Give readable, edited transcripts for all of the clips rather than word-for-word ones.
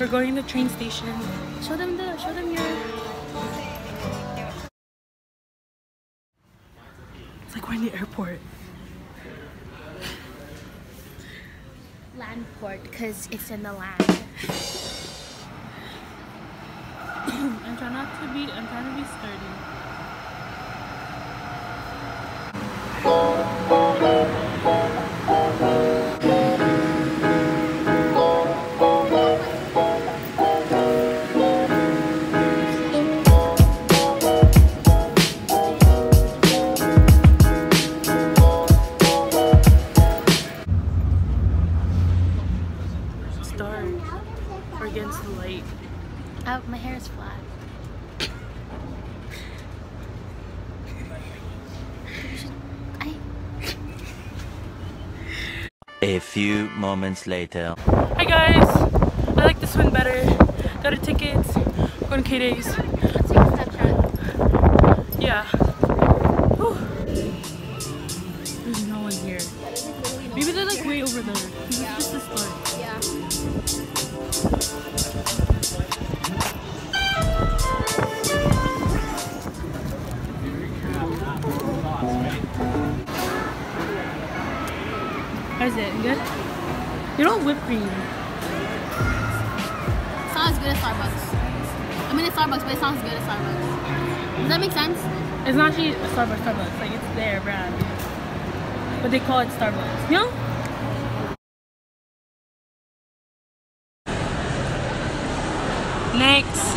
We're going to the train station. Show them your... It's like we're in the airport. Land port, because it's in the land. I'm trying to be sturdy. It's dark. We're against the light. Oh, my hair is flat. A few moments later. Hi guys! I like this one better. Got our tickets. Going to K-Days. Yeah. Whew. There's no one here. Maybe they're like way over there. This is just the start. Yeah. How's it? Good? You don't whipped cream. It sounds good at Starbucks. I mean, it's Starbucks, but it sounds good at Starbucks. Does that make sense? It's not actually a Starbucks. Like it's their brand. But they call it Starbucks. You know? Next.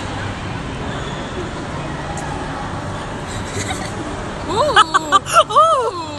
Ooh! Ooh!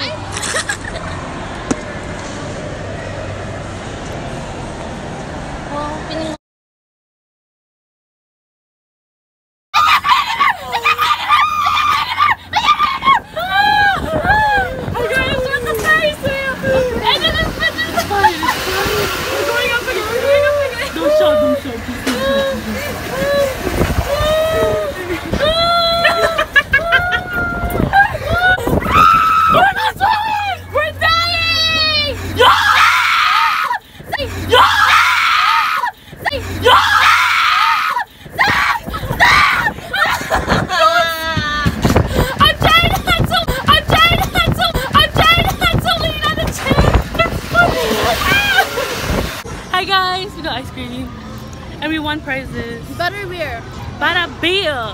Hi guys, we got ice cream and we won prizes. Butterbeer. Butterbeer.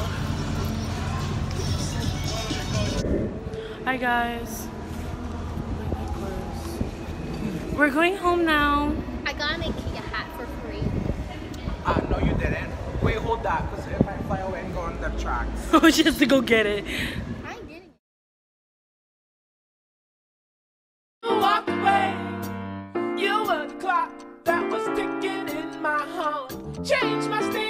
Hi guys. We're going home now. I gotta make Key a hat for free. No you didn't. Wait, hold that, because it might fly away and go on the tracks. Oh, she has to go get it. I ain't getting it. Walk away. You were the clock that was ticking in my home. Change my state.